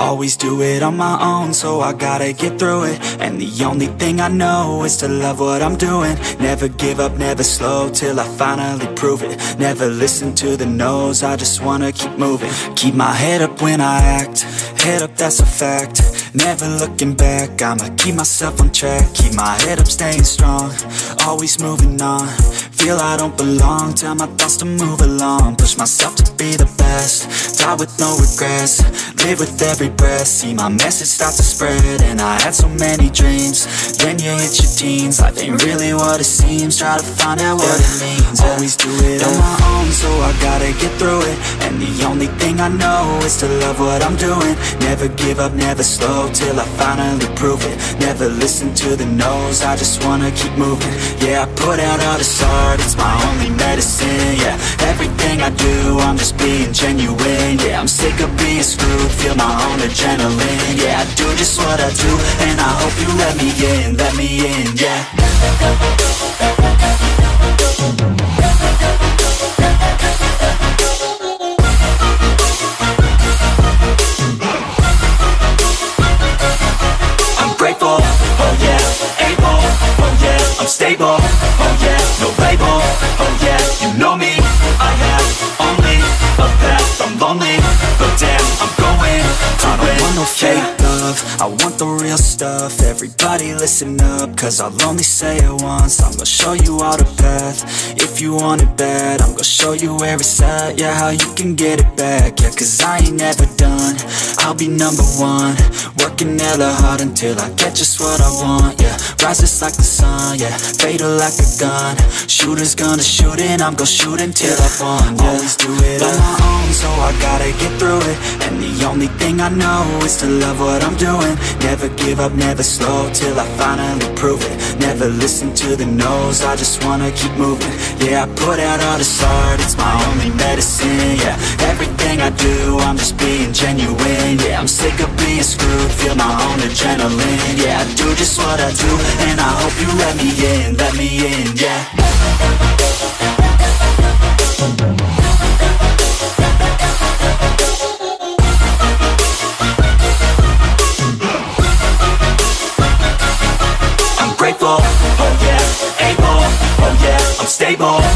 Always do it on my own, so I gotta get through it. And the only thing I know is to love what I'm doing. Never give up, never slow, till I finally prove it. Never listen to the no's, I just wanna keep moving. Keep my head up when I act, head up, that's a fact. Never looking back, I'ma keep myself on track. Keep my head up, staying strong, always moving on. Feel I don't belong, tell my thoughts to move along. Push myself to be the best, die with no regrets. Live with every breath, see my message start to spread. And I had so many dreams, then you hit your teens. Life ain't really what it seems, try to find out what it means. Always do it on my own, so I gotta get through it. And the only thing I know is to love what I'm doing. Never give up, never slow, till I finally prove it. Never listen to the no's, I just wanna keep moving. Yeah, I put out all this art, it's my only medicine. Yeah, everything I do, I'm just being genuine. Yeah, I'm sick of being screwed, feel my own adrenaline. Yeah, I do just what I do, and I hope you let me in, yeah. I'm grateful, oh yeah, able, oh yeah, I'm stable, oh yeah, no label, oh yeah, you know me, I have only a path, I'm lonely, but damn, I'm going to win. I don't want no fake love, I want the real stuff. Everybody listen up, cause I'll only say it once. I'm gonna show you all the path, if you want it bad. I'm gonna show you where it's at, yeah, how you can get it back. Yeah, cause I ain't never done, I'll be number one. Working hella hard until I get just what I want, yeah. Rises like the sun, yeah, fatal like a gun. Shooters gonna shoot and I'm gonna shoot until I won, yeah. Always do it on my own, so I gotta get through it. And the only thing I know is to love what I'm doing. Never give up, never slow, till I finally prove it. Never listen to the no's, I just wanna keep moving. Yeah, I put out all this art, it's my only medicine. Yeah, everything I do, I'm just being genuine. Yeah, I'm sick of being screwed, feel my own adrenaline. Yeah, I do just what I do, and I hope you let me in, yeah. I'm grateful, oh yeah, able, oh yeah, I'm stable,